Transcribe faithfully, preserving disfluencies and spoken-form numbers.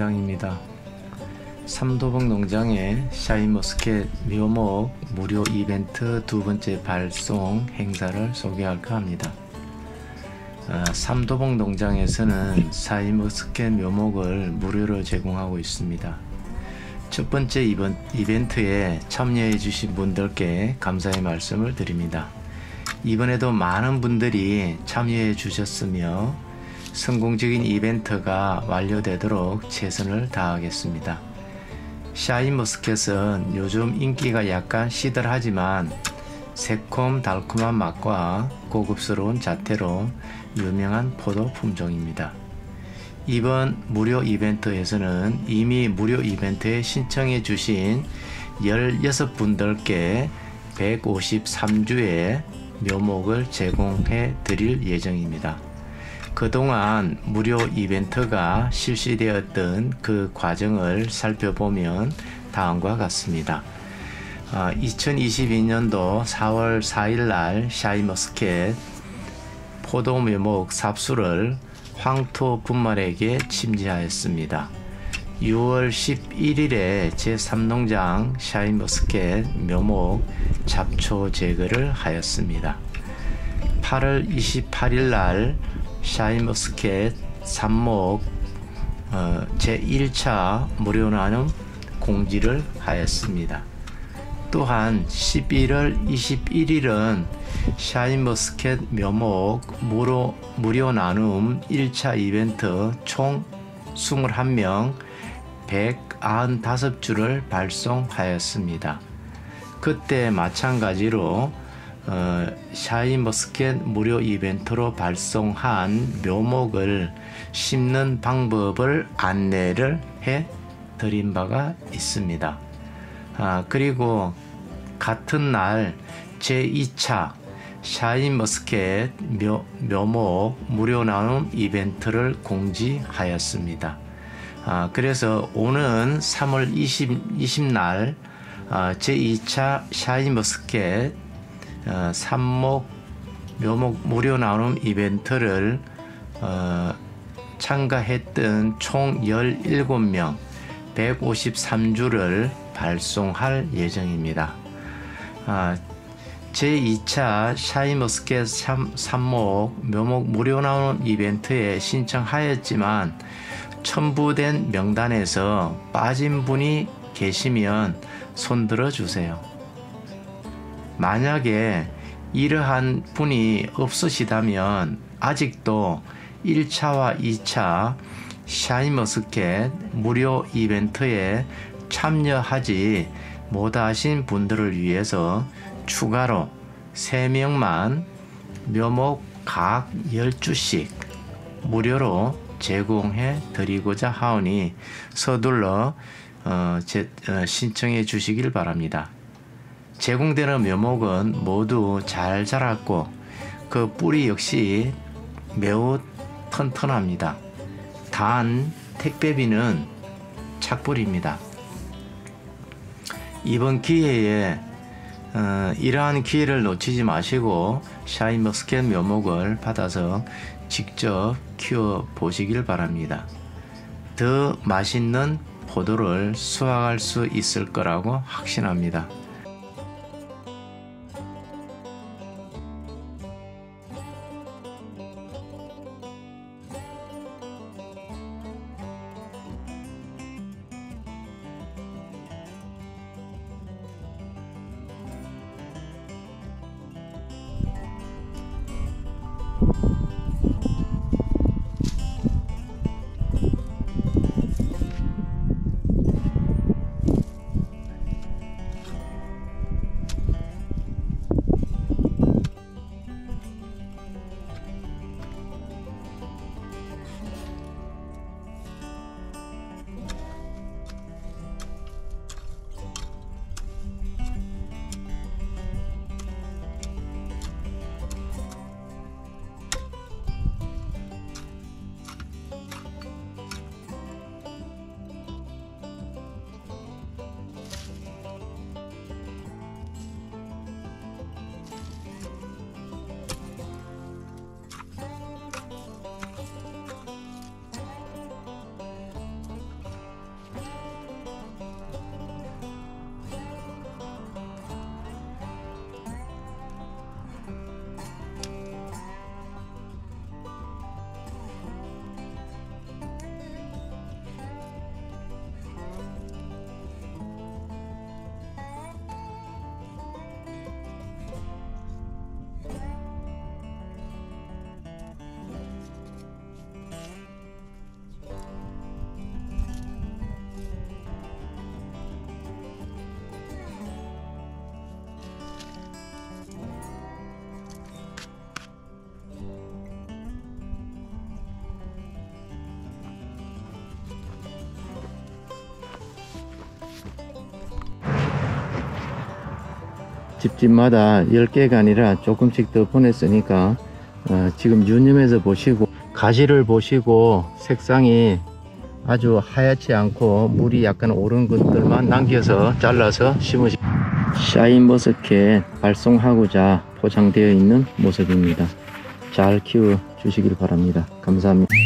농장입니다. 삼도봉 농장의 샤인머스켓 묘목 무료 이벤트 두 번째 발송 행사를 소개할까 합니다. 어, 삼도봉 농장에서는 샤인머스켓 묘목을 무료로 제공하고 있습니다. 첫 번째 이번, 이벤트에 참여해 주신 분들께 감사의 말씀을 드립니다. 이번에도 많은 분들이 참여해 주셨으며 성공적인 이벤트가 완료되도록 최선을 다하겠습니다. 샤인머스켓은 요즘 인기가 약간 시들하지만 새콤달콤한 맛과 고급스러운 자태로 유명한 포도 품종입니다. 이번 무료 이벤트에서는 이미 무료 이벤트에 신청해 주신 십육 분들께 백오십삼 주의 묘목을 제공해 드릴 예정입니다. 그동안 무료 이벤트가 실시되었던 그 과정을 살펴보면 다음과 같습니다. 어, 이천이십이 년도 사월 사일 날 샤인머스켓 포도 묘목 삽수를 황토 분말에게 침지하였습니다. 유월 십일일에 제삼 농장 샤인머스켓 묘목 잡초 제거를 하였습니다. 팔월 이십팔일 날 샤인머스켓 삽목 어, 제일 차 무료 나눔 공지를 하였습니다. 또한 십일월 이십일일은 샤인머스켓 묘목 무료, 무료 나눔 일 차 이벤트 총 이십일 명 백구십오 주를 발송하였습니다. 그때 마찬가지로 어, 샤인머스켓 무료 이벤트로 발송한 묘목을 심는 방법을 안내를 해 드린 바가 있습니다. 아, 그리고 같은 날 제이 차 샤인머스켓 묘, 묘목 무료 나눔 이벤트를 공지하였습니다. 아, 그래서 오는 삼월 이십 날 아, 제이 차 샤인머스켓 어, 삽목 묘목 무료 나눔 이벤트를 어, 참가했던 총 십칠 명 백오십삼 주를 발송할 예정입니다. 아, 제이 차 샤인머스켓 삽목 묘목 무료 나눔 이벤트에 신청하였지만 첨부된 명단에서 빠진 분이 계시면 손들어 주세요. 만약에 이러한 분이 없으시다면 아직도 일 차와 이 차 샤인머스켓 무료 이벤트에 참여하지 못하신 분들을 위해서 추가로 세 명만 묘목 각 십 주씩 무료로 제공해 드리고자 하오니 서둘러 어, 제, 어, 신청해 주시길 바랍니다. 제공되는 묘목은 모두 잘 자랐고 그 뿌리 역시 매우 튼튼합니다. 단 택배비는 착불입니다. 이번 기회에 어, 이러한 기회를 놓치지 마시고 샤인머스켓 묘목을 받아서 직접 키워 보시길 바랍니다. 더 맛있는 포도를 수확할 수 있을 거라고 확신합니다. 집집마다 열 개가 아니라 조금씩 더 보냈으니까 어, 지금 유념해서 보시고, 가지를 보시고 색상이 아주 하얗지 않고 물이 약간 오른 것들만 남겨서 잘라서 심으시. 샤인머스켓 발송하고자 포장되어 있는 모습입니다. 잘 키워 주시길 바랍니다. 감사합니다.